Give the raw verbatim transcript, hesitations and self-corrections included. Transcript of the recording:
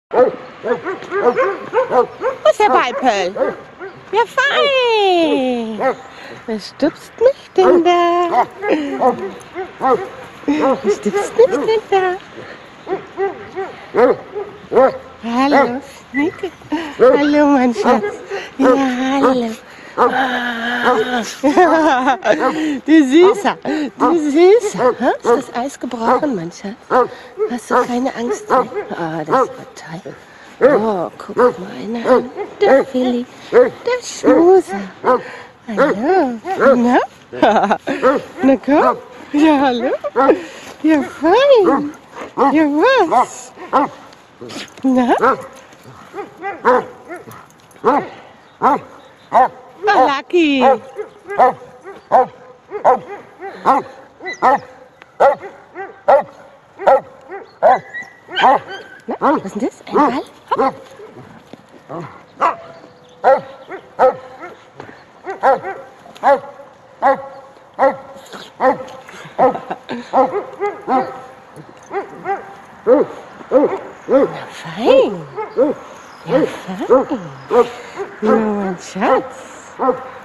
Wo ist der Balpel? Ja, fein! Wer stupst mich denn da? Wer stupst mich denn da? Hallo, Schnieke. Hallo, mein Schatz. Ja, hallo. Ah. Du Süßer, du Süßer. Ist das Eis gebrochen, mein Schatz? Hast du keine Angst mehr? Ah, das war toll. Oh, guck mal an. Der Philly, der Schmuser. Hallo. Na? Na komm. Ja, hallo. Ja, fein. Ja, was? Na? Oh, Lucky. Na, was ist denn das? Ein Ball? Hopp. Na fein. Ja, fein. Na, mein Schatz.